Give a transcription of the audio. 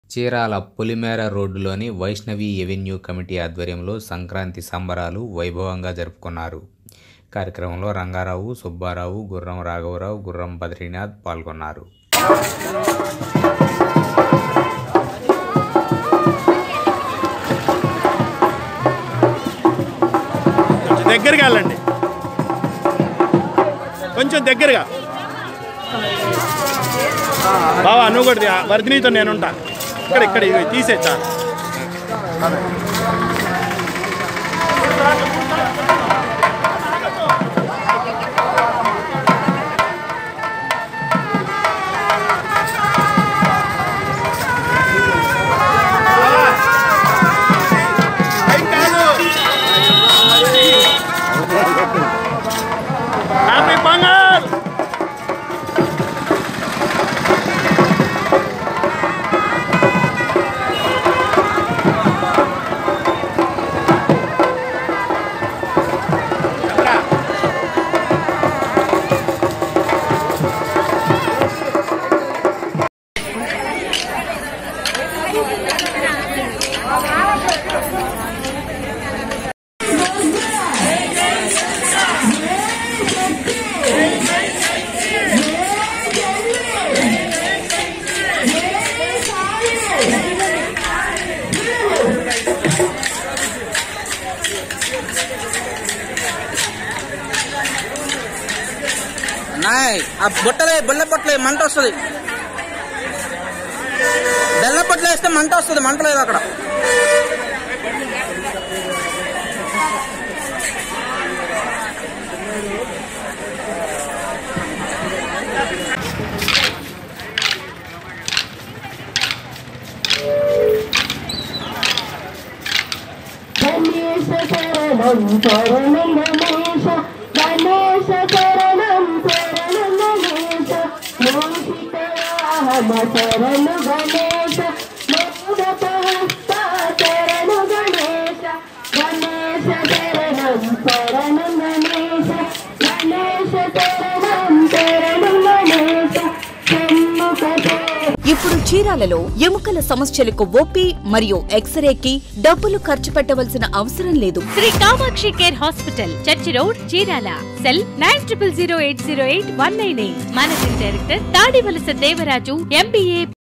చీరాల పొలిమేర రోడ్డులోని Vaishnavi avenue committee ఆధ్వర్యంలో సంక్రాంతి సంబరాలు వైభవంగా జరుపుకున్నారు. కార్యక్రమంలో రంగారావు, సుబ్బారావు, గుర్రం రాఘవరావు, గుర్రం బద్రీనాథ్ పాల్గొన్నారు. దగ్గరగా వెళ్ళండి, కొంచెం దగ్గరగా. బావా నువ్వు కూడా వర్ధినితో నేనుంటా. ఇక్కడ తీసేచ్చా. హ్యాపీ పొంగల్. ఆ బెల్ల పొట్లే మంట వస్తుంది. బెల్ల పొట్లు వేస్తే మంట వస్తుంది, మంట లేదు అక్కడ. శరణు గణేశ శరణు గణేశ గణేశ శరణం శరణు గణేశ గణేశ శరణం శరణు గణేశ. ఇప్పుడు చీరాలలో ఎముకల సమస్యలకు ఓపీ మరియు ఎక్స్రేకి డబ్బులు ఖర్చు పెట్టవలసిన అవసరం లేదు. Sri Kamakshi care hospital, church road, Chirala. Cell 9008088198. Managing director Tadivalasa Devaraju, MBA.